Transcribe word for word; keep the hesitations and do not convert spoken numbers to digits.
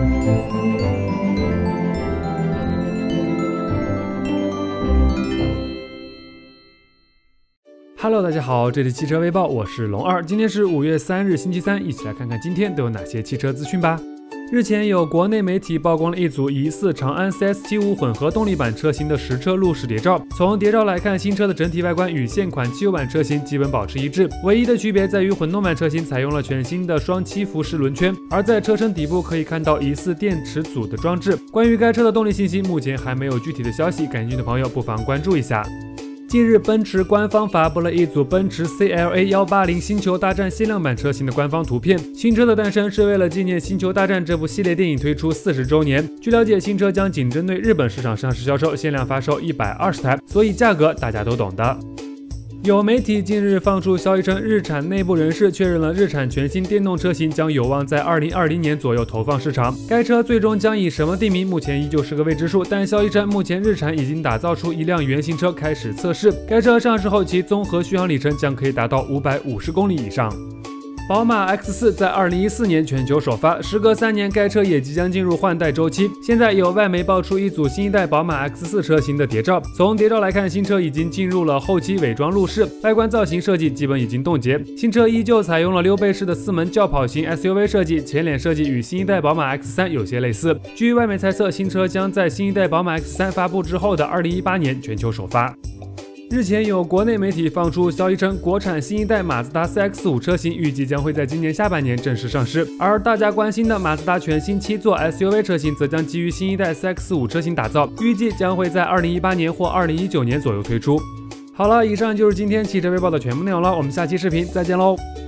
Hello， 大家好，这里汽车微报，我是龙二，今天是五月三日，星期三，一起来看看今天都有哪些汽车资讯吧。日前有国内媒体曝光了一组疑似长安 C S 七五 混合动力版车型的实车路试谍照。从谍照来看，新车的整体外观与现款汽油版车型基本保持一致，唯一的区别在于混动版车型采用了全新的双七辐式轮圈，而在车身底部可以看到疑似电池组的装置。关于该车的动力信息，目前还没有具体的消息，感兴趣的朋友不妨关注一下。近日，奔驰官方发布了一组奔驰 C L A 一八零星球大战限量版车型的官方图片。新车的诞生是为了纪念《星球大战》这部系列电影推出四十周年。据了解，新车将仅针对日本市场上市销售，限量发售一百二十台，所以价格大家都懂的。有媒体近日放出消息称，日产内部人士确认了日产全新电动车型将有望在二零二零年左右投放市场。该车最终将以什么定名，目前依旧是个未知数。但消息称，目前日产已经打造出一辆原型车开始测试，该车上市后其综合续航里程将可以达到五百五十公里以上。宝马 X 四 在二零一四年全球首发，时隔三年，该车也即将进入换代周期。现在有外媒爆出一组新一代宝马 X 四 车型的谍照，从谍照来看，新车已经进入了后期伪装路试，外观造型设计基本已经冻结。新车依旧采用了溜背式的四门轿跑型 S U V 设计，前脸设计与新一代宝马 X 三 有些类似。据外媒猜测，新车将在新一代宝马 X 三 发布之后的二零一八年全球首发。日前有国内媒体放出消息称，国产新一代马自达 C X 五 车型预计将会在今年下半年正式上市，而大家关心的马自达全新七座 S U V 车型则将基于新一代 C X 五 车型打造，预计将会在二零一八年或二零一九年左右推出。好了，以上就是今天汽车微报的全部内容了，我们下期视频再见喽。